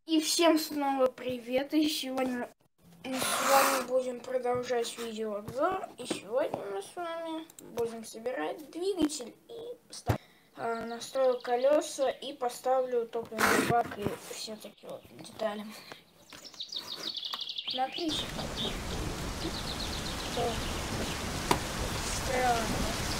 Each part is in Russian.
И всем снова привет, и сегодня мы с вами будем продолжать видеообзор, и сегодня мы с вами будем собирать двигатель и ставить. Настрою колеса и поставлю топливный бак и все такие вот детали. Смотрите, что странно.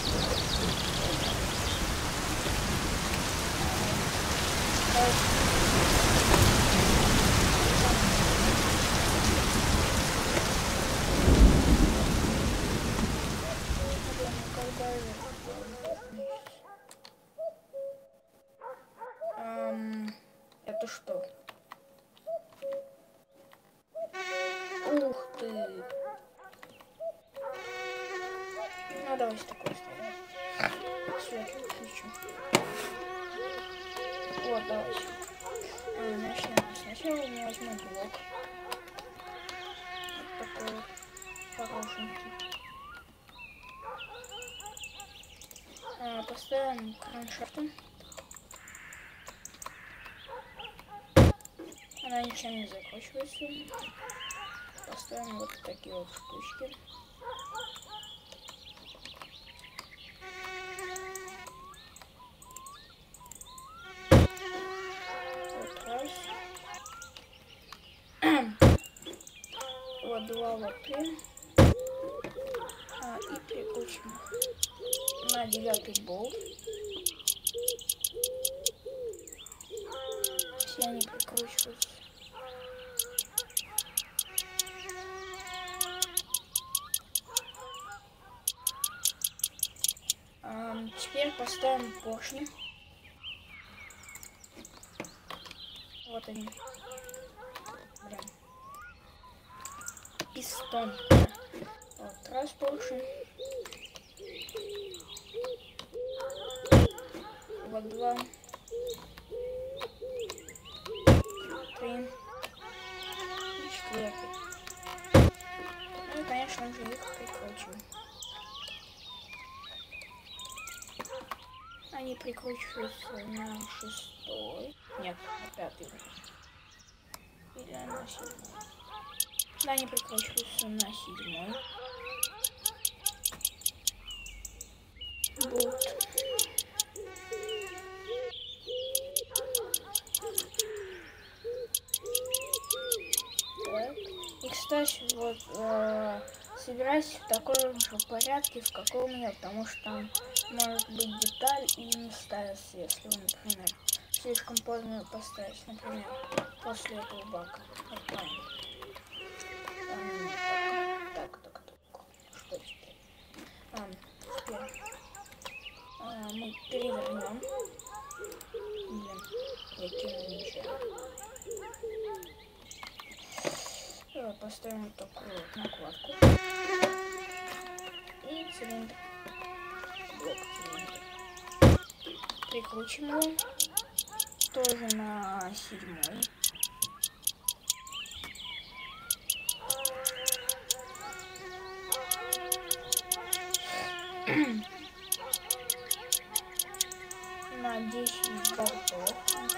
Это что? Ух ты! Ну давайте такой ставим. Свет включу. Вот, давайте. Начнем. Сначала мы возьмем блок. Вот такой вот хорошенький. Поставим кроншафтом. Она ничем не закручивается. Поставим вот такие вот штучки. Вот раз. Вот два, вот три. И прикручиваем на 9-й болт. Все они прикручиваются. Теперь поставим поршни. Вот они. Блин. Пистон. Вот раз поршень. Вот два. 3. И 4. Ну и, конечно же, их прикручиваем. Они прикручиваются на 6-й. Нет, на 5-й. Или на 7-й. Да, они прикручиваются на 7-й. Вот. Так. И, кстати, вот собирайся в таком же порядке, в каком я, потому что там может быть деталь и не ставится, если вы, например, слишком поздно поставить, например, после этого бака. Вот правильно. Так. Что теперь? Теперь мы перевернем. Блин, я кинул ничего. Поставим вот такую вот накладку. И цилиндр. Блок цилиндра. Прикрутим его. Тоже на 7-й. На 10 болтов.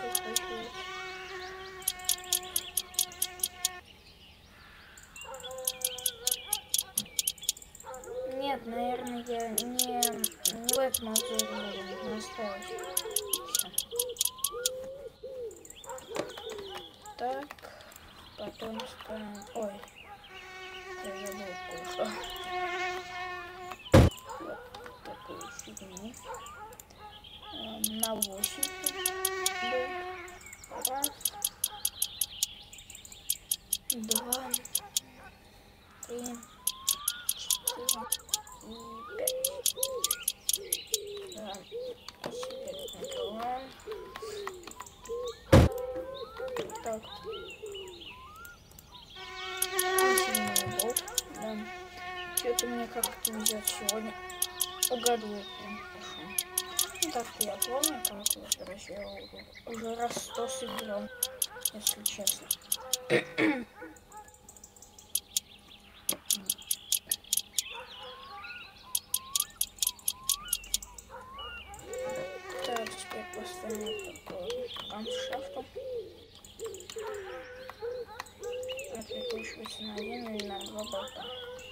Нет, наверное, я не в этом обзоре буду настраивать. Так, потом ставим... Ой, я забыл кое-что. Вот такую фигню. На 8. Раз. 2. 3. 4. И 5. Да. Теперь накрываем. Так. Болт. Да. Что-то мне как-то везет сегодня. Угадывает прям хорошо. Ну так-то я помню, как я уже раз 100 собирал, если честно. Так, теперь поставим вот такой камшафтом. на один или на два болта.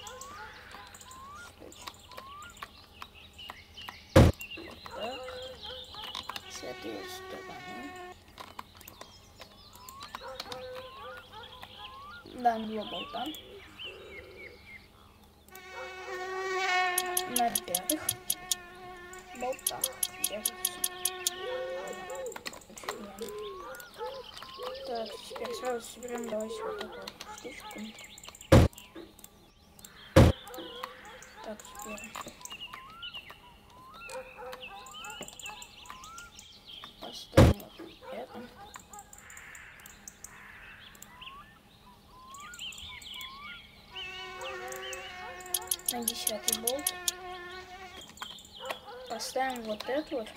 Так. С этой вот стороны. Да, два болта. На пятых болтах держится. Так, теперь сразу соберем, давайте вот такую штучку. Так, теперь поставим вот это. На 10-й болт. Поставим вот эту вот.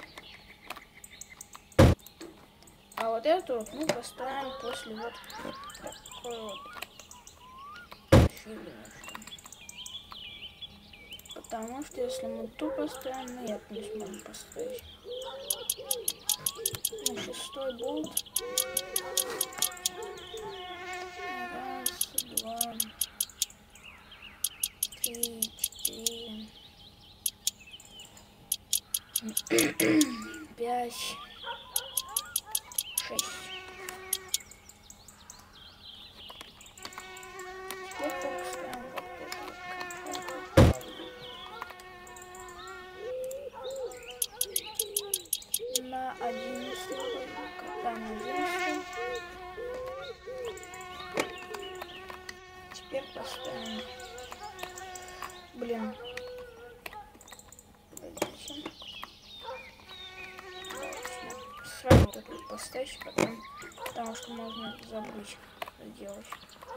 А вот эту вот мы поставим после вот такой вот фигнюшки. Потому что если мы ту поставим, мы это не сможем поставить. На 6-й болт. Раз, два, три, четыре, 5, 6. Теперь поставим вот это. На 11, когда на 11. Теперь поставим. Блин. Подождите. Сразу вот эту поставить, потому что можно забыть сделать.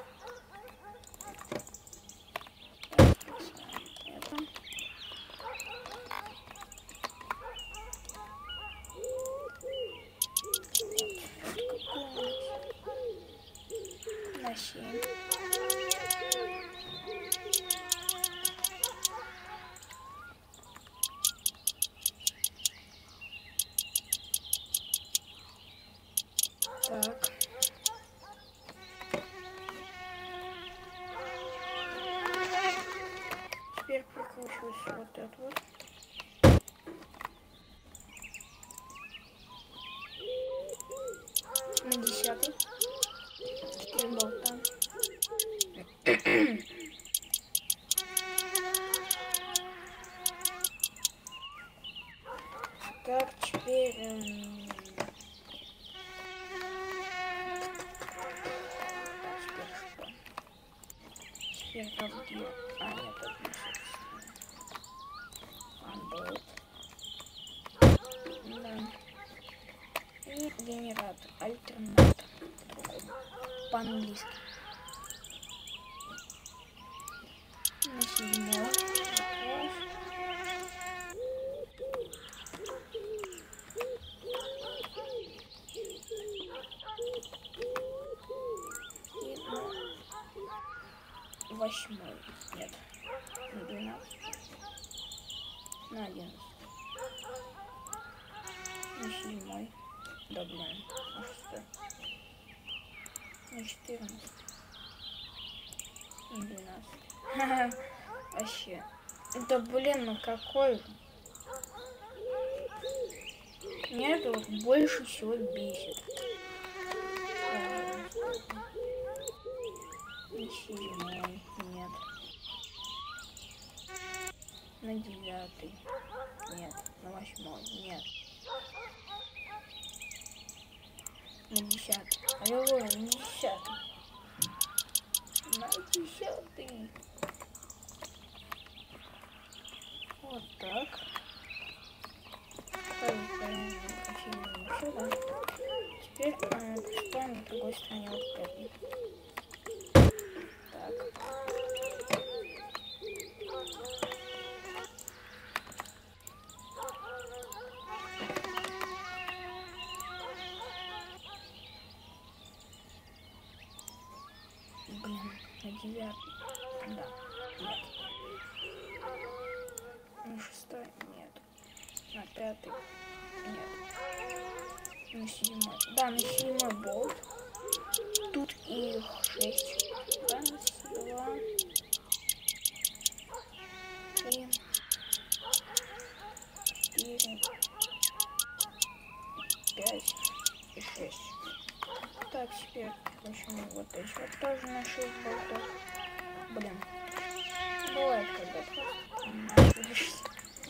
Это. На 7. Так. Теперь прикручиваю вот это вот. На 10-й. 4 болта. Так, теперь... Теперь как где? А, нет, это не собственно. Да. И генератор, альтернатор. По-английски. На 7-й. И на 8-й. Нет. На 12. На 11. На 7-й. Да, блин. На 6-й. На 14. На 12. Вообще. Да, блин, ну какой... Меня это вот больше всего бесит. На 7-й. Нет. На 9-й. Нет. На 8-й. Нет. На 10-й. А я говорю, на 10-й. На 10-й. Вот так. Теперь поставим на другой стороне вот это. Так. Блин, на 9-й. Да. Нет. На 6-й. Нет. На 5-й. Нет. На 7-й. Да, на 7-й болт. Тут их 6. Да, на 7-й. 2, 3, 4, 5 и 6. Так, теперь прикручиваем вот эти вот тоже на 6 болтов. Блин, бывает, когда просто ошибешься.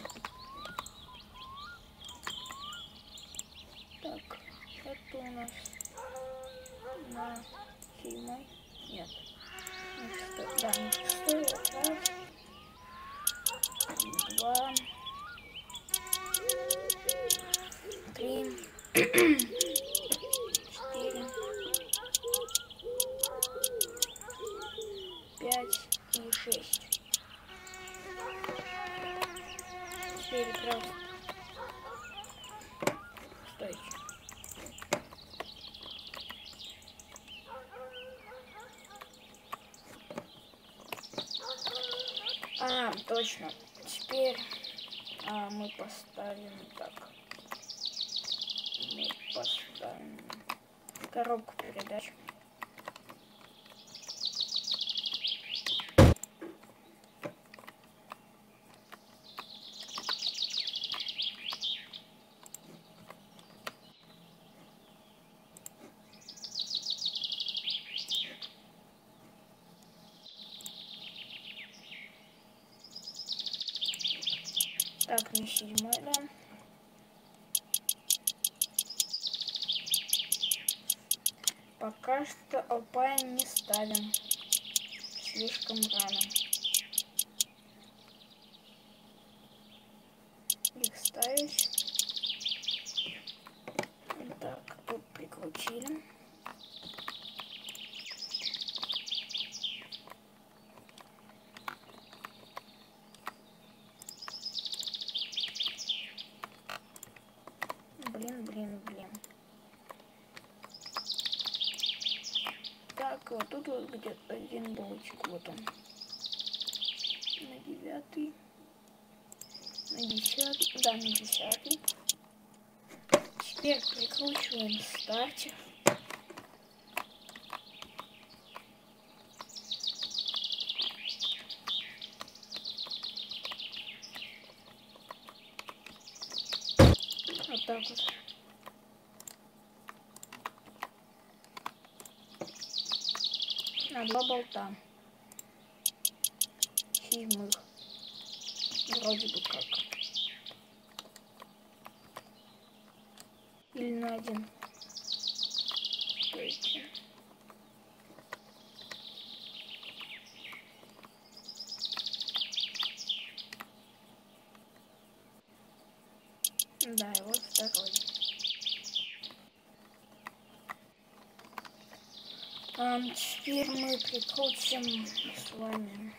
Так, это у нас на 7. Нет. Да, на 6. Вот раз. 2. 3. 4. 5 и 6. Теперь просто... Стойте. Точно. Теперь мы поставим так. Мы поставим коробку передач. Так, на 7, да. Пока что Alpine не ставим. Слишком рано. Их ставить. Так, тут прикрутили. Блин. Так, вот тут вот где-то один болтик, вот он. На 9, на 10, да, на 10. Теперь прикручиваем стартер. Вот так вот. На 2 болта. 7. Вроде бы как. Или на 1. Стойте. Да, и вот второй. Теперь мы прикрутим с вами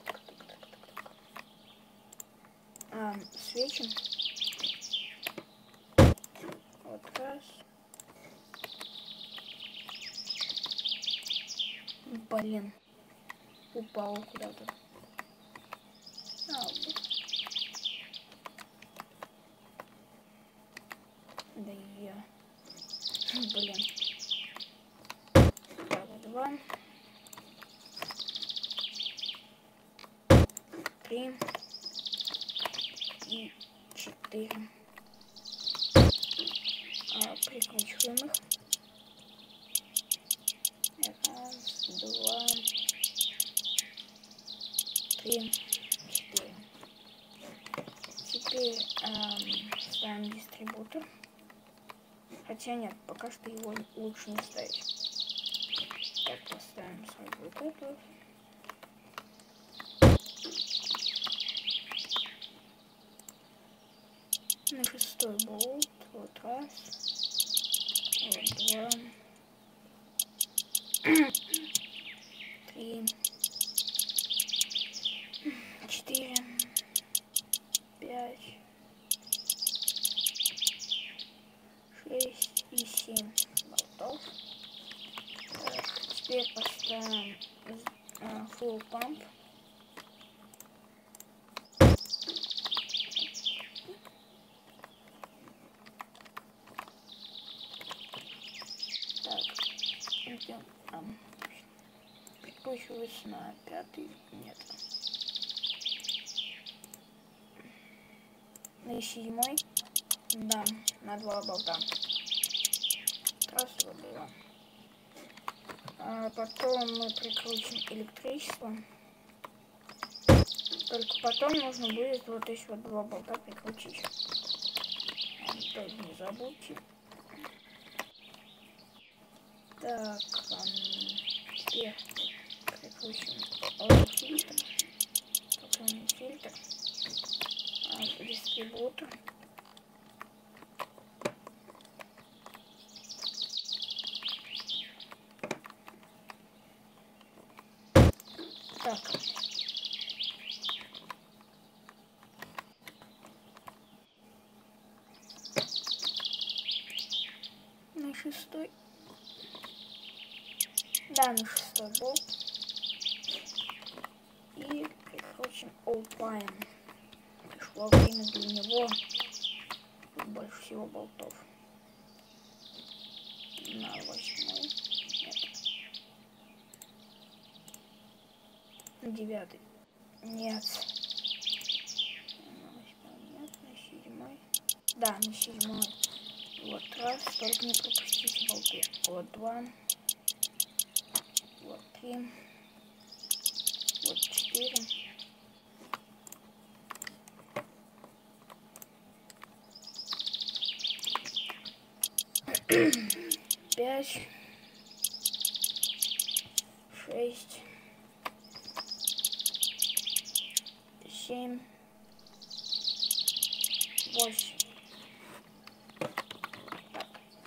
свечи. Вот раз. Блин, упал куда-то. Да я. Блин. Так, 2. 3. И 4. Прикручиваем их. 1, 2, 3, 4. Теперь ставим дистрибутор. Хотя нет, пока что его лучше не ставить. Так, поставим сразу вот эту. На 6 болт. Вот раз. Вот 2. 3. 4. 5. 6 и 7 болтов. Так, теперь поставим full pump. Так, прикручивается на 5-й, нет. На 7-й, да, на 2 болта. Раз, вот 2. А потом мы прикрутим электричество. Только потом нужно будет вот эти вот 2 болта прикрутить. Тоже не забудьте. Так, теперь прикрутим фильтр, топливный фильтр, дистрибутор. Так. На 6-й. Да, на 6-й болт. И прикрутим All-Pine. Пришло время для него. Тут больше всего болтов. На 8-й. Нет. На 9-й. Нет. На 8-й нет. На 7-й. Да, на 7-й. Вот раз. Только не пропустите болты. Вот 2. Вот 3. Вот 4. 5. 6. 7. 8. Так.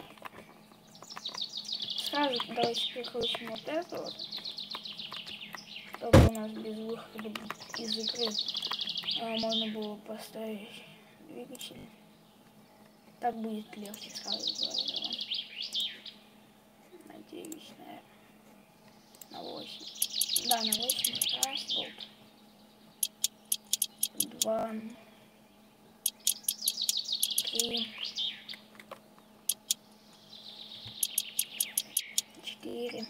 Сразу давайте прикрутим вот это вот, чтобы у нас без выхода из игры можно было поставить двигатель. Так будет легче, сразу говорю вам. На 9, наверное. На 8. Да, на 8. Раз, болт. 2. 3. 4.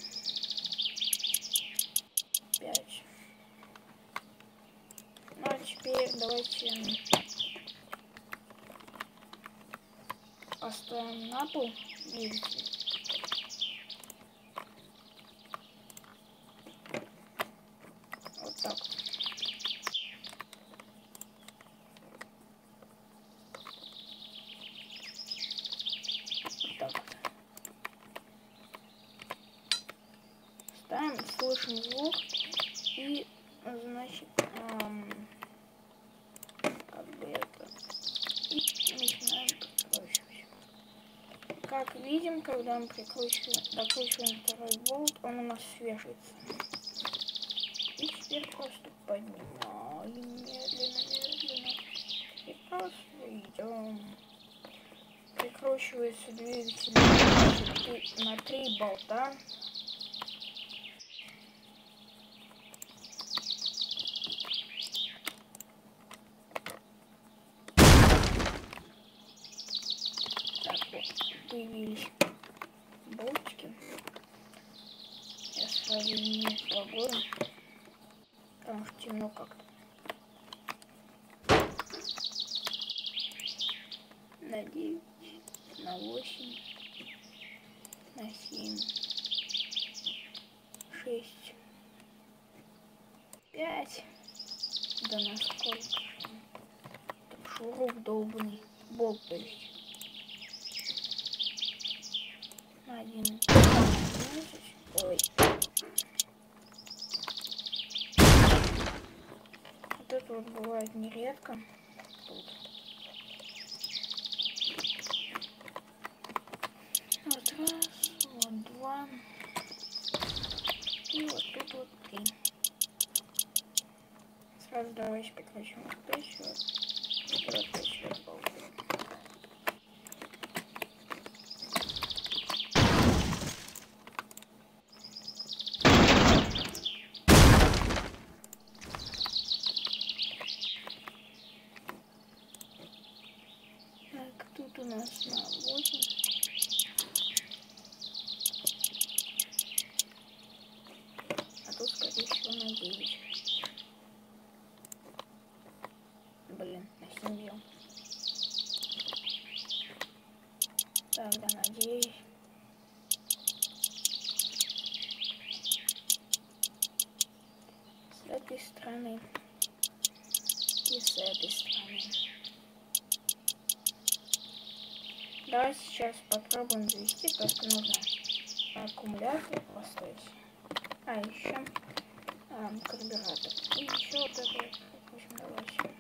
5. Ну а теперь давайте поставим на пол двигатель. Вот так. Вот так. Ставим, слышим звук и, значит, как бы это, и начинаем прикручивать. Как видим, когда мы докручиваем второй болт, он у нас свешивается. И теперь просто поднимаем медленно и просто идем. Прикручивается двигатель на 3 болта. Так, вот, появились болтики. Я сразу не пробую, потому что темно как-то. На 9, на 8, на 7, 6, 5. Да на сколько? Там шуруп долбанный. Болт, то есть. На 11. Ой. Вот это вот бывает нередко. Тут. Вот раз, вот 2. И вот тут вот 3. Сразу давайте прикручиваем вот эти вот. И вот эти вот болты. Так, тут у нас на 8. А тут на 9. Блин, на 7 бьем. Тогда на 9. С этой стороны и с этой стороны. Давай сейчас попробуем завести, только нужно аккумулятор поставить. А еще карбюратор. И еще вот это, в общем, давайте.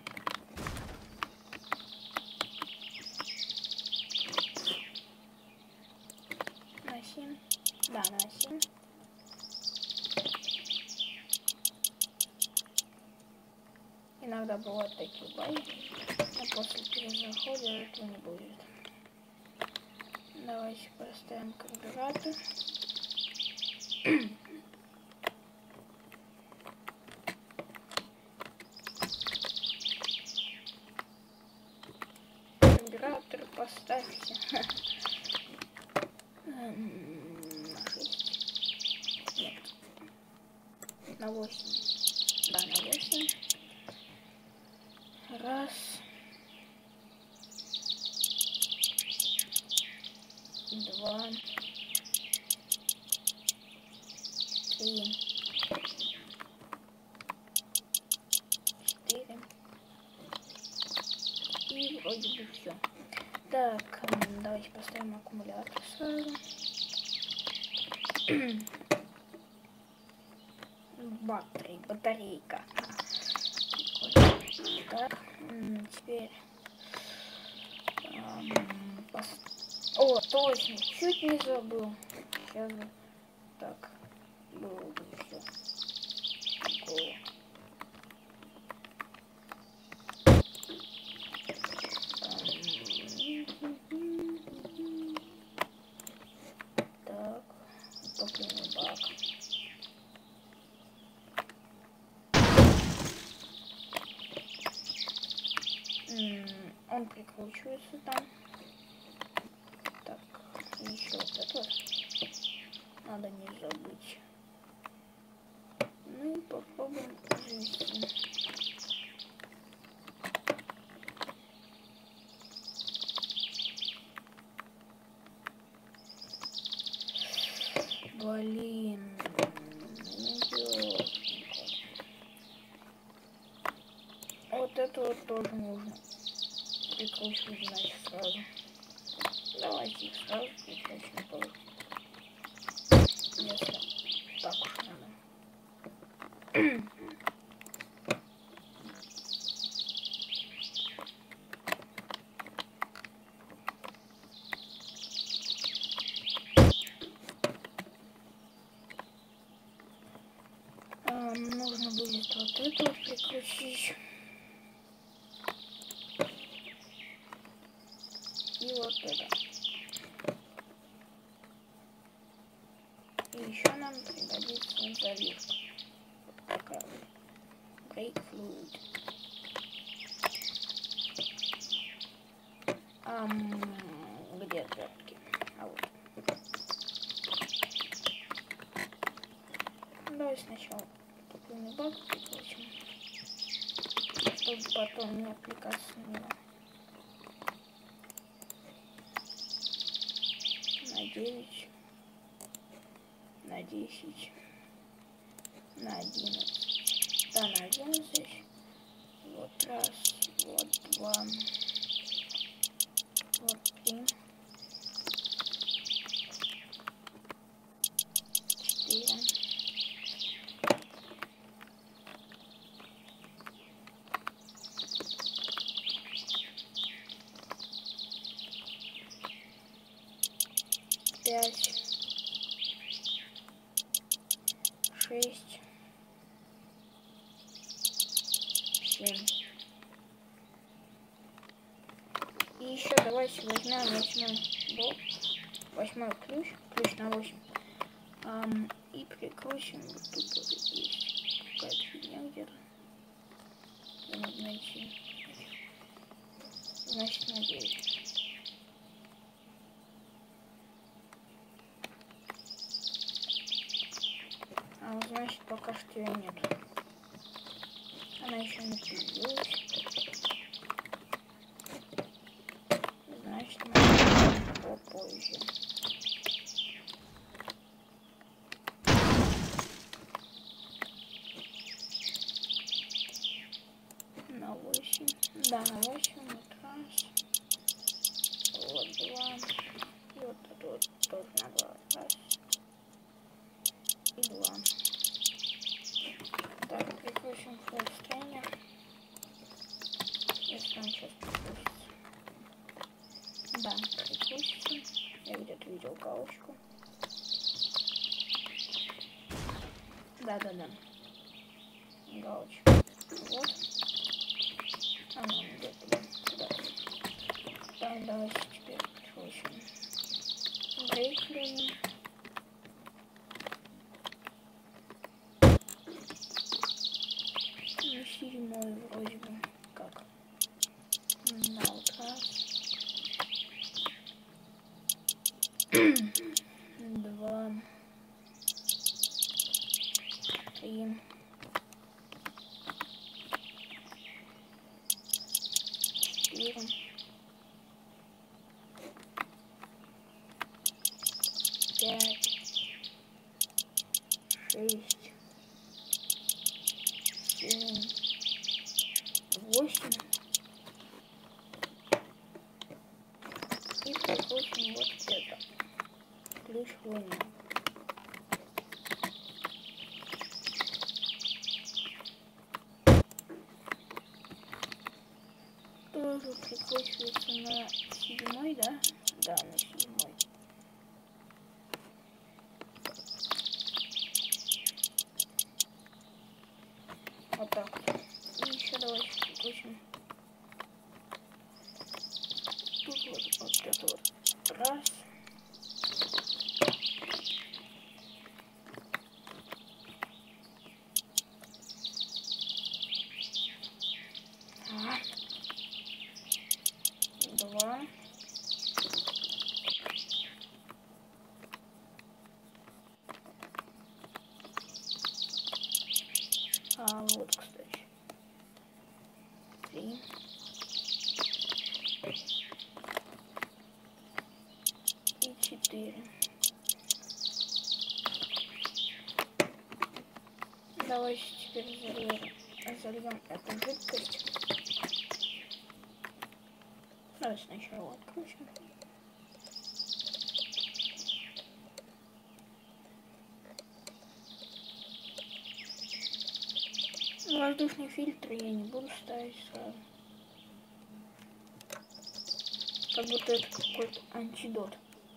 На 7. Да, на 7. Иногда бывают такие бои, но после перезахода этого не будет. Давайте поставим карбюратор. Карбюратор поставьте. На 6. Нет. На 8. Да, на 8. Раз. Два. 3. 4. И вроде бы все. Так, давайте поставим аккумулятор сразу. Батарейка. Так, теперь о, точно, чуть не забыл. Сейчас бы так было бы все. Так, топливный бак. Он прикручивается там. Так, еще вот это надо не забыть. Ну и попробуем завести. Блин, вот это вот тоже нужно прикручивать, значит, сразу. Давайте их сразу прикручиваем тоже. Если так уж надо. Нужно будет вот это вот прикрутить. И вот это. И еще нам пригодится заливка. Вот такая вот. Brake fluid. Где отвертки? А вот. Давай сначала топливный бак прикрутим, чтобы потом не отвлекаться на него. На 9, на 10, на 11. Да, на 11. Вот раз, вот два, вот 3, 4. 5, 6, 7. И еще давайте возьмем 8 блок, 8 ключ на 8. И прикрутим. Вот тут вот есть какая-то фигня где-то. Надо найти. Значит, на 9. Значит, пока что ее нет. Она еще не появилась. Значит, мы попозже. На 8. Да, на 8. Вот раз. Вот 2. И вот это вот тоже на 2. Раз. И 2. Так, прикрутим флэш-тренер. Если он сейчас прикрутится. Да, прикрутится. Я где-то видел галочку. Да-да-да. Галочка. Вот. Она где-то, да. Так, давайте теперь прикрутим брейклин. Ну, 7 вроде бы. Как? На вот раз. 2. 3. 4. 5. 6. 7. 8. И прикрутим вот это. Ключ луны. Тоже прикручивается на 7, да? Да, на 7. Вот так. И еще давайте прикрутим. Тут вот это вот. Раз. Два. Вот, кстати. 3. И 4. Давайте теперь зальем эту жидкость. Давай сначала открутим. Воздушный фильтр я не буду ставить сразу. Как будто это какой-то антидот.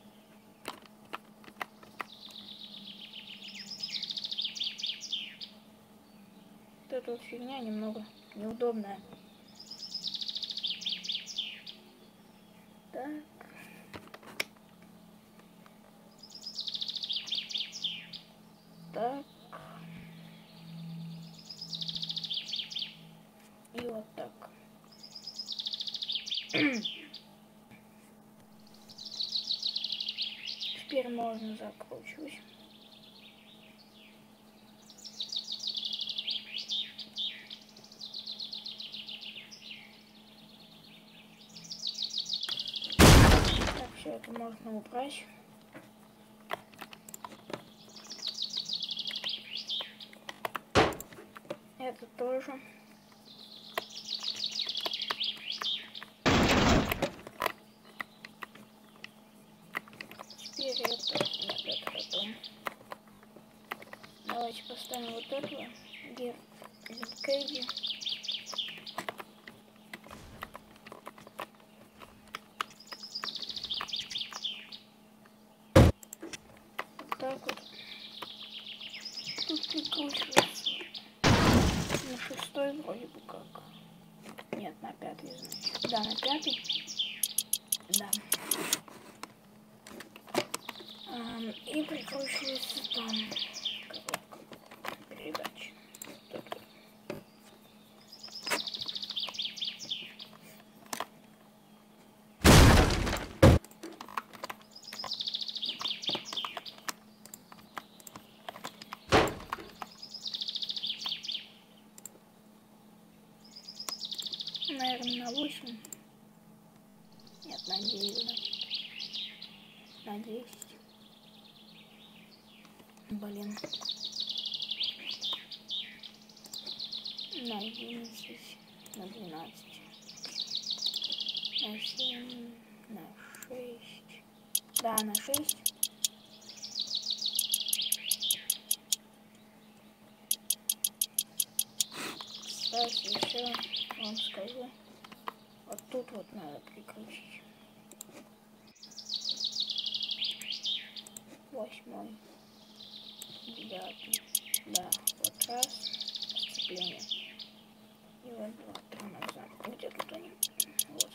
Вот эта вот фигня немного неудобная. Так. Так. И вот так. Теперь можно закручивать. Так, все это можно убрать. Это тоже. Теперь это... Нет, это потом. Давайте поставим вот этого. Геркэди. Вот так вот. Тут прикручивается. На 6 вроде бы как. Нет, на 5, значит. Да, на 5. Да. И прикручивается там коробка передач. наверное, на 8. Нет, на 9. На 10. Блин. На 11. На 12. На 7. На 6. Да, на 6. Кстати, еще вам скажу. Вот тут вот надо прикрутить. 8. 9. Да, вот раз. Сцепление. И вот 2 тормоза. Где тут они? Вот.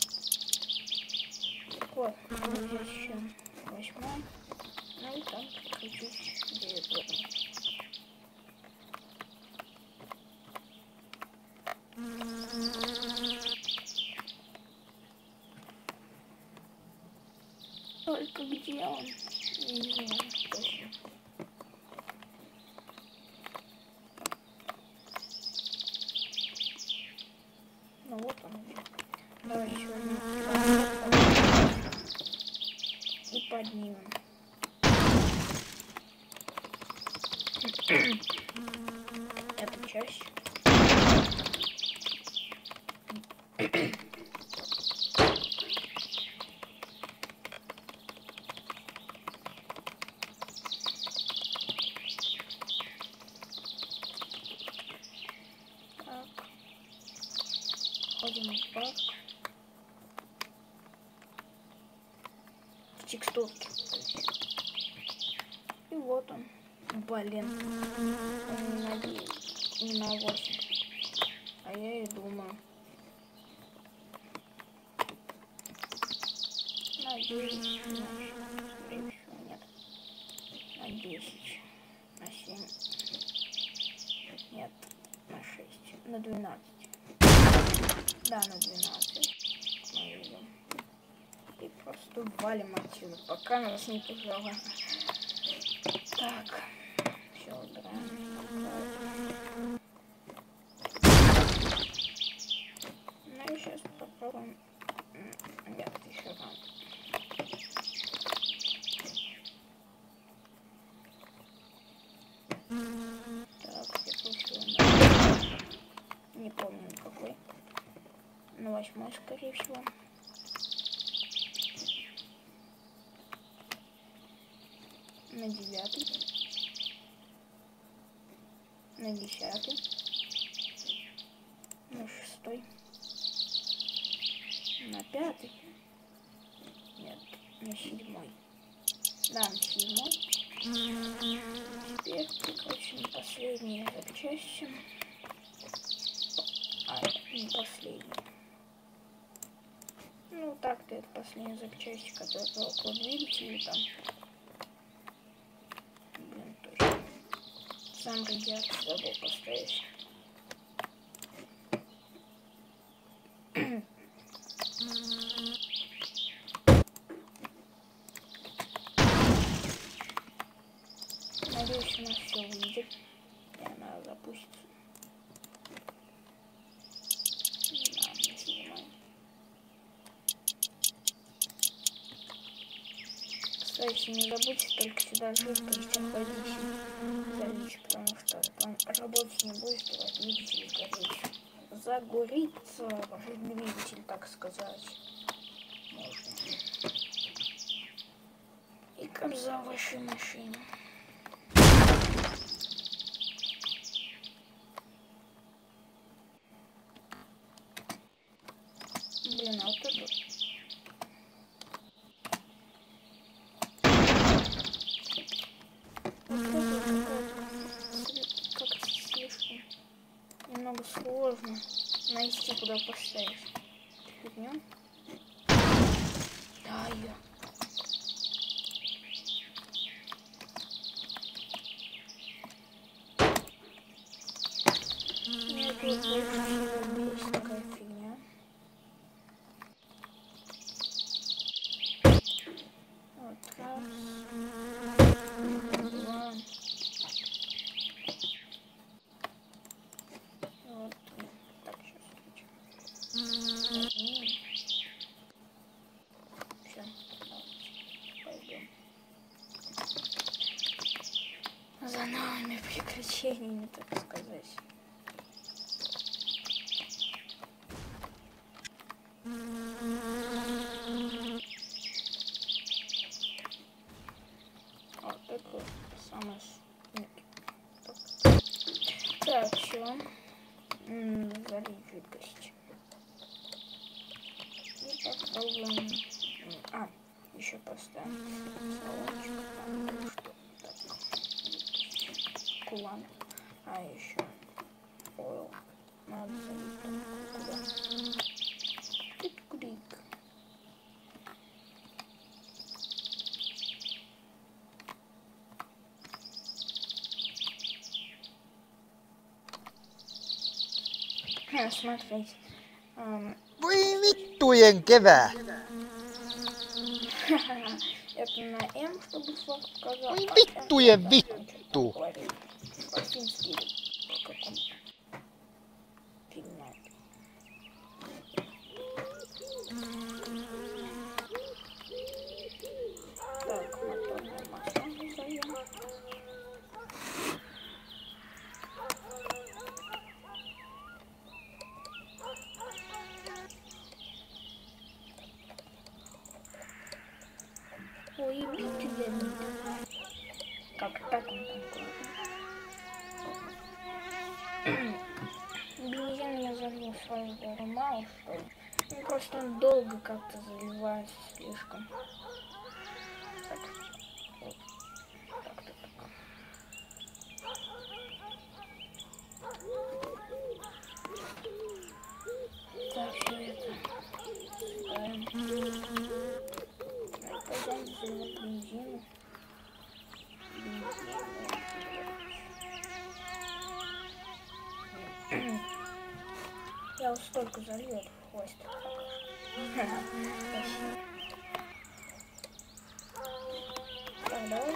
Вот. Здесь еще 8. Ну и там прикрутить 9. Только где он? Не знаю точно. Ну вот он. Давай еще и поднимем. Эту часть. Входим в парк. В текстурке. И вот он. Блин. Он не на 9, не на 8. А я и думаю. На 9. Скорее всего, нет. На 10. На 7. Нет. На 6. На 12. Да, на 12. Мы идем. И просто валим отсюда, пока нас не пожало. Так. Все, убираем. Ну и сейчас попробуем. Нет, еще рано. Так, я получила. Не помню какой. На 8, скорее всего. На 9. На 10. На 6. На 5. Нет, на 7. Да, на 7. Теперь прикручиваем последние запчасти. А, не последние. Ну так-то это последняя запчасти, которая около двигателя там. Блин, точно. Сам радиатор забыл поставить. Надеюсь, у нас все выйдет. И она запустится. Да, мы снимаем. Кстати, не забудьте только сюда жидкость охладитель залить, потому что там работать не будет, у вас двигатель сгорит. Загорится ваш двигатель, так сказать. Можно. И кобза вашей машины. Блин, а вот это... Как-то слишком немного сложно найти, куда поставить фигню. Ай-я. Мне тут больше всего бесит такая фигня. Вот раз, два, вот три. Так, сейчас включим. каналами приключениями, так сказать. Вот это самое так, все. Залить жидкость. И попробуем. Еще поставим салончик. Так. Кулан. Еще ойл. Надо залить. Крик. Смотрите. Voi vittujen kevää! Это на М, чтобы флаг показал. Ой, vittujen vittu! По-фински в каком фильме. Так, моторное масло зальем. Ой, бензин. Как так он там? Бензин я залил сразу даже мало, что ли. Ну, просто он долго как-то заливается слишком. Так. Вот. Так. Так, все это. Пойдем заливать бензин. Я вот столько залью этот хвостик. Так, давай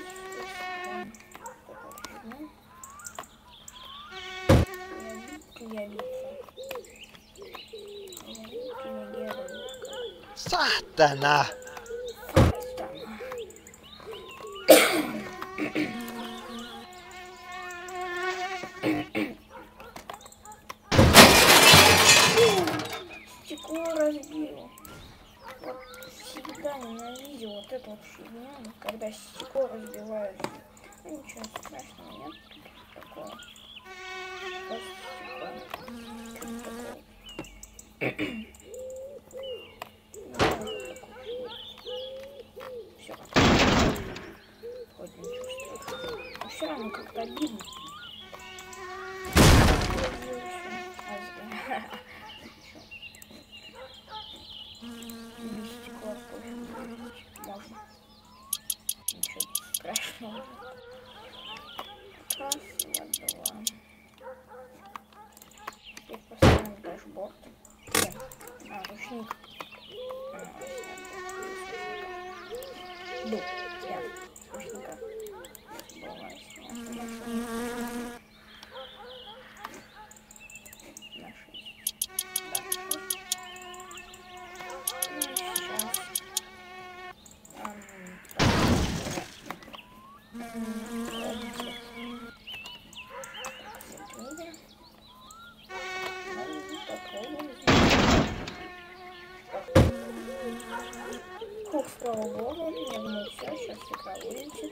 Saatana! Стекло разбил. Вот всегда ненавидел вот эту вот фигню, когда стекло разбивается. Ну ничего страшного, нет такого. Просто стекло. Все. Хоть ничего страшного. Но все равно как-то обидно. Можно. Ничего страшного. Раз, два. Теперь поставим дашборд. Ручник. Ду. Ручника. Хух, слава богу, я думаю, все, сейчас игра вылетит.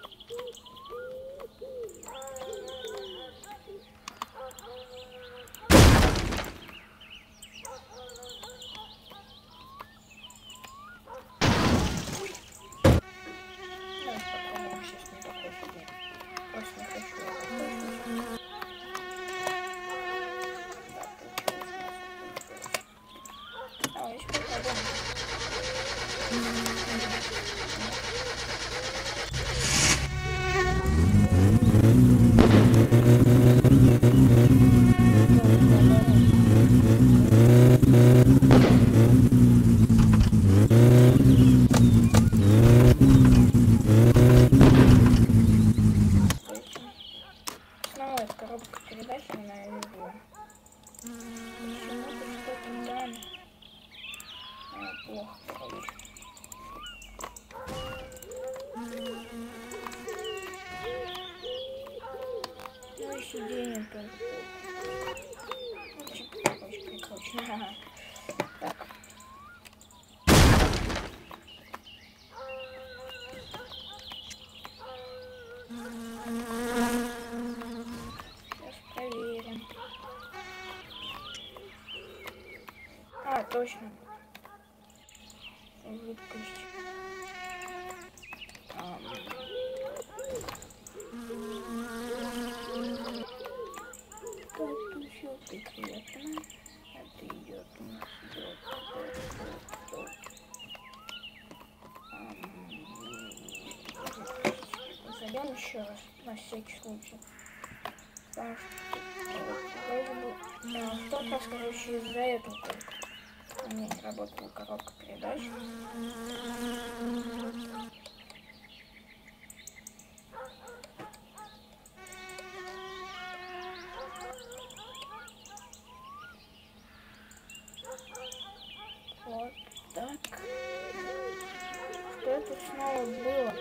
Попробуем сейчас не такой фигни. Просто не хочу. Давай еще попробуем. Снова эта коробка передач, она его. Почему-то что-то там плохо происходит. сиденье только. Очень прикольно. Так. Сейчас проверим. А, точно. Жидкость. Как еще прекрасно. Это идет у нас зайдем еще раз на всякий случай. Потому что вроде бы в тот раз, короче, из-за этого только у меня не работала коробка передач. Вот так. Что это снова было?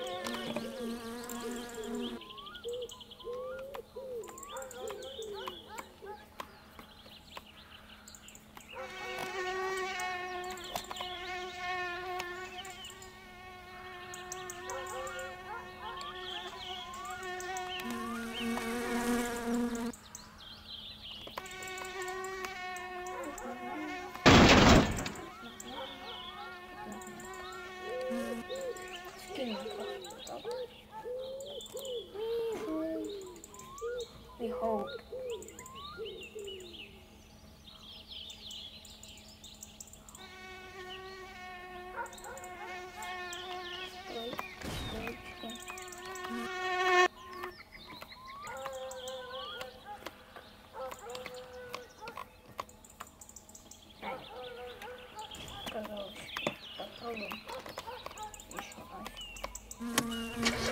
Behold. Казалось, попробуем еще раз.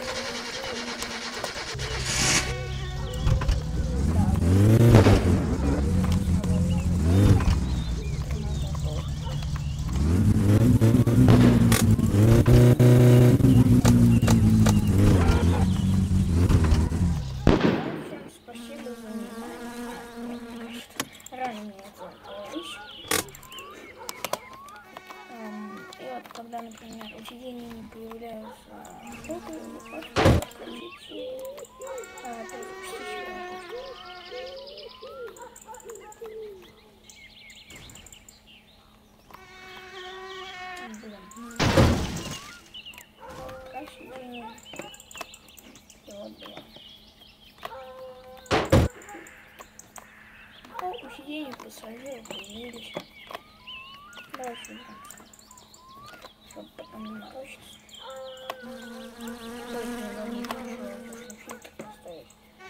Спасибо за внимание. Ранее это говорить. И вот когда, например, у сидений не появляются штуки, вы просто хотите сиденье. И вот было. О, у сидений пассажиры появились. Давайте уберемся, чтобы потом не морочиться. Только не нужно фильтр поставить.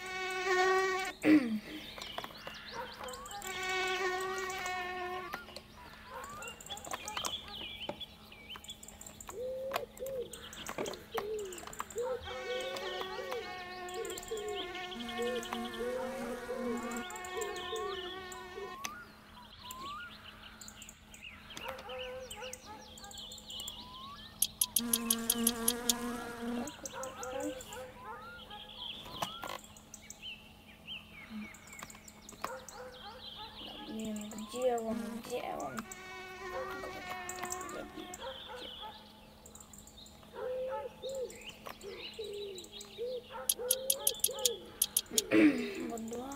Блин, где он? Где он? Вот два.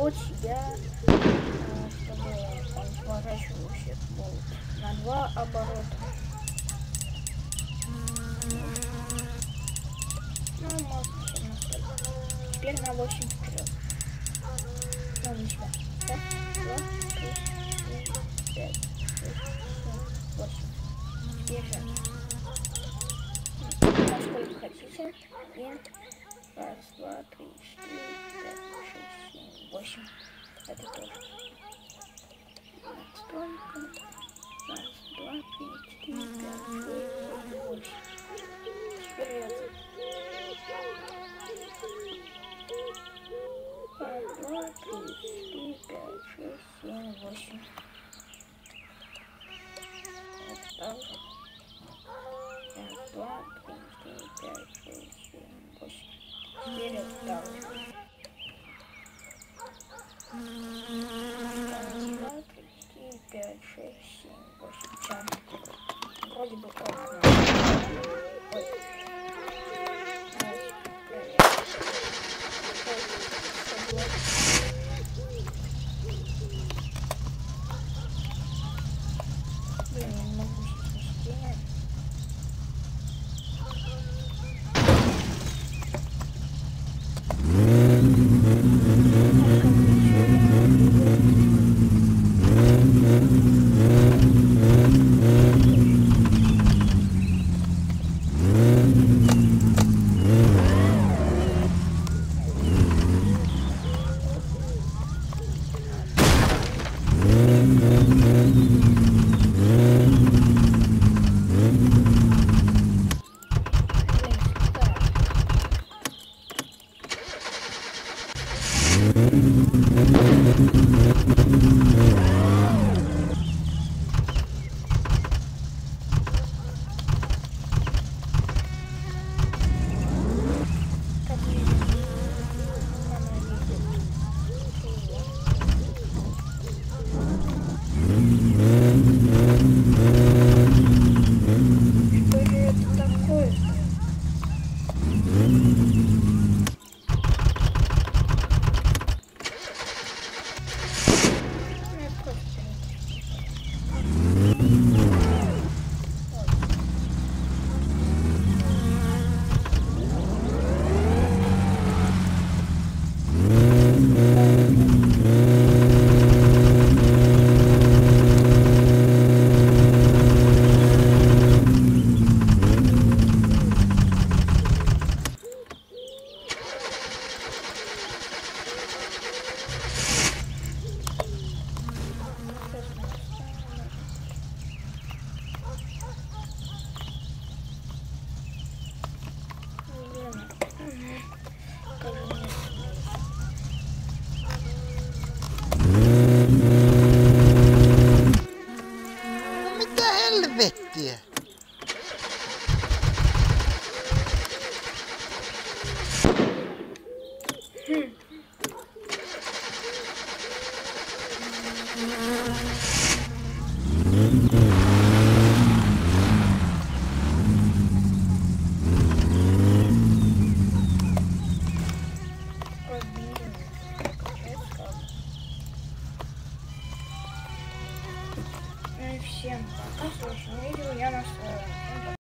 под себя, чтобы он поворачивался на 2 оборота. Ну, можно всем настроить. Теперь на 8 вперед. Можно сюда. Так, 2, 3, 4, 5, 6, 7, 8. Теперь же. Насколько хотите. 1, 2, 3, 4, 5, 6, 7, 8. Это тоже. Настройка. 1, 2, 3, 4, 5, 6, 7, 8. Теперь это. 1, 2, 3, 4, 5, 6, 7, 8. Это также. 1, 2, 3, 4, 5, 6, 7, 8. Теперь это также. 1, 2, 3, 4, 5, 6, 7, 8. Сейчас. Вроде бы как. Ой. Блин, я не могу сейчас Mitä helvettiä? Ну и всем пока, в следующем видео я настроила.